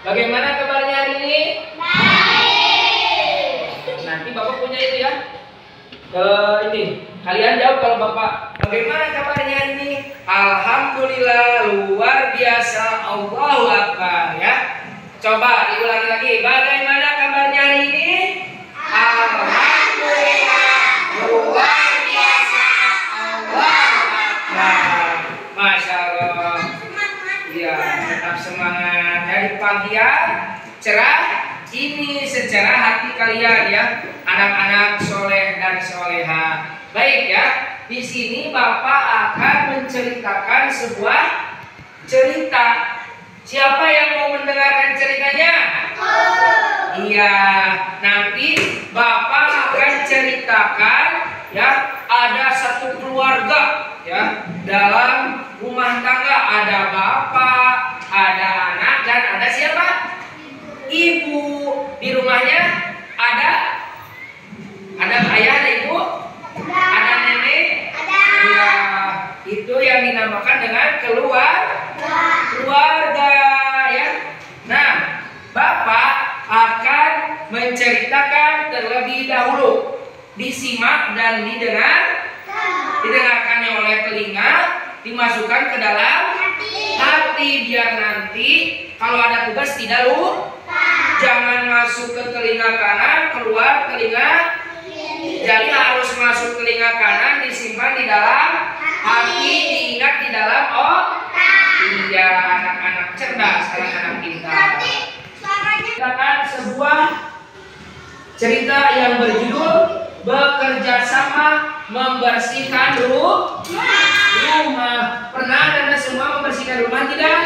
Bagaimana kabarnya hari ini? Baik. Nanti Bapak punya itu ya. Ini kalian jawab kalau Bapak. Bagaimana kabarnya hari ini? Alhamdulillah, luar biasa, Allahu Akbar ya. Coba diulangi lagi. Bagaimana kabarnya hari ini? Alhamdulillah, luar biasa, Allahu Akbar. Masya Allah. Ya, tetap semangat. Dari pagi ya, cerah. Ini secara hati kalian ya, anak-anak soleh dan soleha. Baik ya, di sini Bapak akan menceritakan sebuah cerita. Siapa yang mau mendengarkan ceritanya? Iya, nanti Bapak akan ceritakan ya, ada satu keluarga ya, dalam rumah tangga ada bapak, ada anak, dan ada siapa? Ibu. Di rumahnya ada ayah, ada ibu, ada nenek, ya, itu yang dinamakan dengan keluarga ya. Nah, Bapak akan menceritakan terlebih dahulu, disimak dan didengarkannya oleh telinga, dimasukkan ke dalam hati biar nanti kalau ada tugas tidak lupa. Jangan masuk ke telinga kanan, keluar telinga. Jadi harus masuk telinga kanan, disimpan di dalam hati, diingat di dalam iya, anak-anak cerdas, anak-anak pintar. Kita sebuah cerita yang berjudul Bekerja Sama Membersihkan Rumah. Pernah Anda semua membersihkan rumah tidak?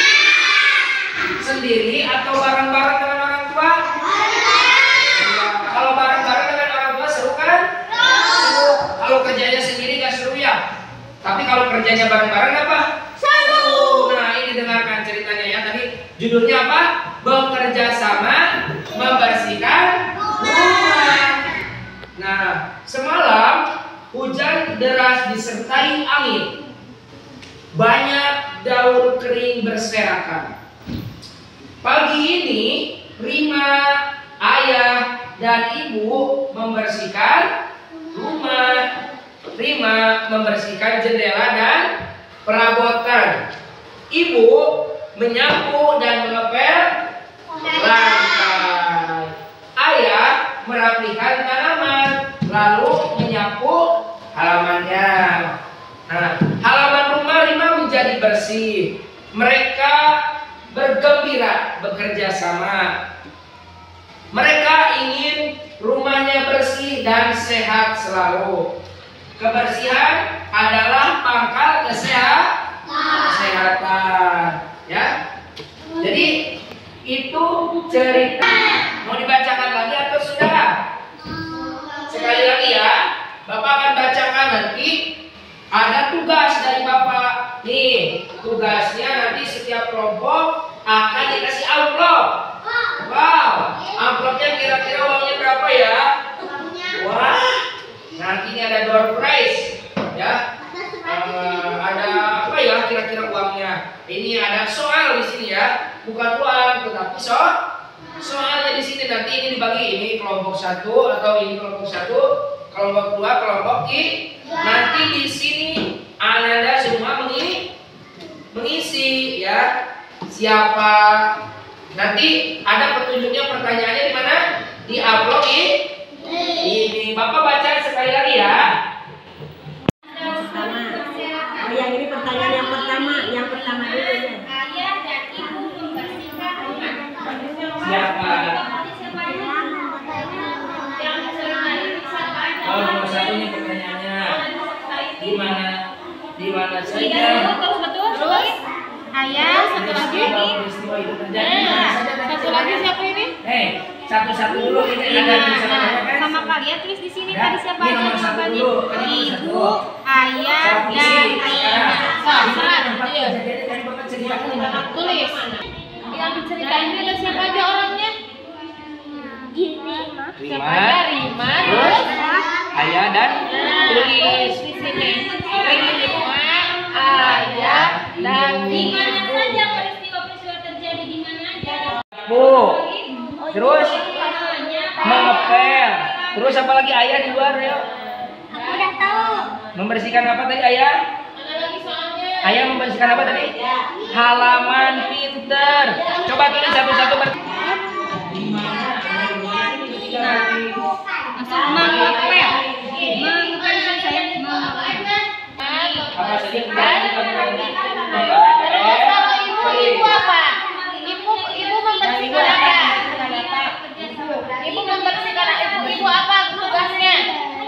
Sendiri atau bareng-bareng dengan orang tua? Ya, kalau bareng-bareng dengan orang tua seru kan? Seru. Kalau kerjanya sendiri gak seru ya. Tapi kalau kerjanya bareng-bareng apa? Seru. Nah, ini dengarkan ceritanya ya. Tadi judulnya apa? Bekerja Sama Membersihkan Rumah. Nah, semalam hujan deras disertai angin. Banyak daun kering berserakan. Pagi ini Rima, ayah, dan ibu membersihkan rumah. Rima membersihkan jendela dan perabotan. Ibu menyapu dan mengepel lantai. Ayah merapikan tanaman, lalu menyapu halamannya. Nah, halaman rumah Rima menjadi bersih. Mereka bergembira bekerja sama. Mereka ingin rumahnya bersih dan sehat selalu. Kebersihan adalah pangkal kesehatan. Ya. Jadi itu cerita. Mau dibacakan lagi atau sudah? Sekali lagi ya. Bapak akan bacakan nanti. Ada tugas dari Bapak. Nih, tugasnya nanti setiap kelompok akan dikasih amplop. Wow, amplopnya kira-kira uangnya berapa ya? Wah, nanti ini ada door prize ya. Ada apa ya kira-kira uangnya? Ini ada soal di sini ya, bukan uang tetapi soalnya di sini. Nanti ini dibagi, ini kelompok 1 atau ini kelompok 1, kelompok 2, kelompok 3. Nanti di sini Anda semua mengisi ya. Siapa? Nanti ada petunjuknya, pertanyaannya di mana? Di amplop ini. Bapak baca sekali lagi ya. Yang ini pertanyaan yang pertama dulu ya. Ayah dan ibu membersihkan rumah. Siapa? Yang cerita ini siapa aja? Oh, nomor 1 ini pertanyaannya. Di mana saja? Terus betul. Terus ayah, satu lagi ini. Peristiwa itu terjadi. Di mana saja tadi Satu lagi siapa ini? Satu-satu dulu ini ada tulisan apa kan? Sama kalian tulis di sini Ya, tadi siapa ini aja nomor 1 jawabannya? dulu. Ini nomor 1 Ibu, dulu. ayah, dan ayah. Tempat kejadian tadi Bapak ceritakan di mana? Tulis. Yang diceritain ini ada siapa aja orangnya? Siapa aja? Rima. Terus Ayah dan tulis di sini. Rima, ayah, dan Di mana saja peristiwa-peristiwa terjadi di mana aja? Terus mengepel. Terus apa lagi ayah di luar ya? Udah tahu. Membersihkan apa tadi ayah? Ayah membersihkan apa tadi? Halaman pinter. Coba tulis satu-satu. Mengepel. Mengepel saya Apa saja? Terus kalau ibu apa? Ibu membersihkan apa? Ibu membersihkan ibu apa tugasnya?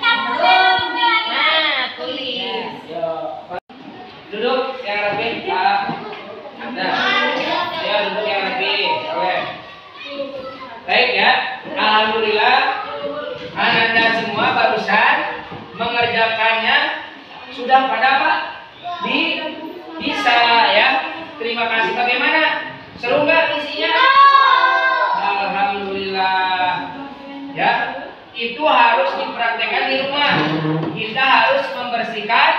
Nah, tulis. Duduk yang rapi, Pak. Nah, ya duduk yang rapi. Oke. Baik ya. Alhamdulillah, Anda semua barusan mengerjakannya sudah pada apa? Bisa ya. Terima kasih. Bagaimana? Seru nggak isinya? Alhamdulillah. Ya, itu harus dipraktekkan di rumah. Kita harus membersihkan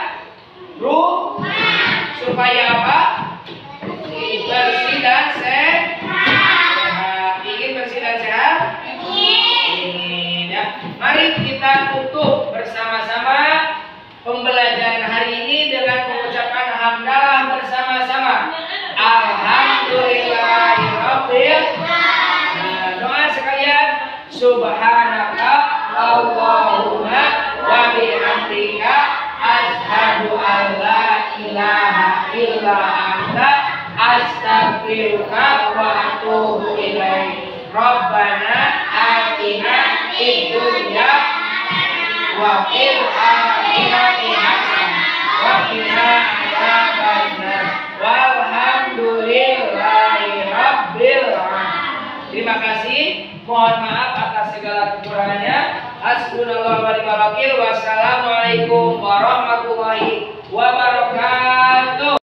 rumah supaya apa? Bersih dan sehat. Ingin bersih dan sehat? Ingin ya. Mari kita tutup bersama-sama pembelajaran hari ini dengan mengucapkan hamdalah bersama-sama. Alhamdulillahirabbil alamin. Doa sekalian, subhanaka Allahumma wa bihamdika asyhadu an la ilaha illa anta astaghfiruka wa atubu ilaik. Rabbana atina fid dunya wa fil akhirati hasanah wa qina adzabannar. Walhamdulillahi rabbil alamin. Terima kasih. Mohon maaf atas segala kekurangannya. Hasbunallahu wa ni'mal wakil. Wassalamualaikum warahmatullahi wabarakatuh.